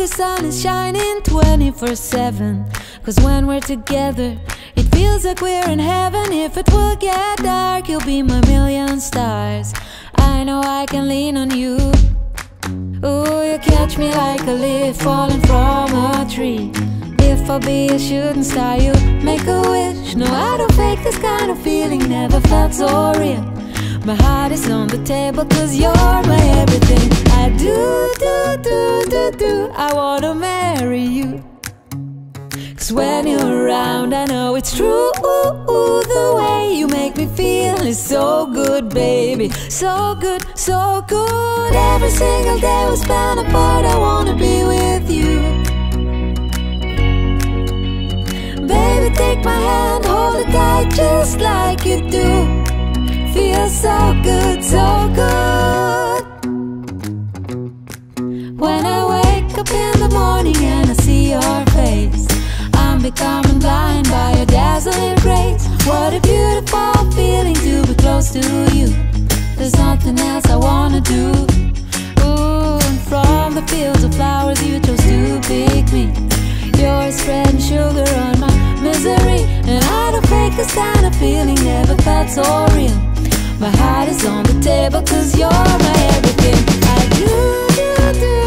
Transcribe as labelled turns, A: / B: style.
A: the sun is shining 24/7. Cause when we're together, it feels like we're in heaven. If it will get dark, you'll be my million stars. I know I can lean on you. Ooh, you catch me like a leaf falling from a tree. If I'll be a shooting star, you make a wish. No, I don't fake this kind of feeling, never felt so real. My heart is on the table cause you're my everything. I do, I wanna marry you. Cause when you're around, I know it's true. The way you make me feel is so good, baby. So good, so good. Every single day we spend apart, I wanna be with you. Baby, take my hand, hold it tight just like you do. Feels so good, so good. When I wake up in the morning and I see your face, I'm becoming blind by your dazzling grace. What a beautiful feeling to be close to you. There's nothing else I wanna do. Ooh, and from the fields of flowers you chose to pick me. You're spreading sugar on my misery. And I don't fake this kind of feeling, never felt so real. My heart is on the table cause you're my everything. I do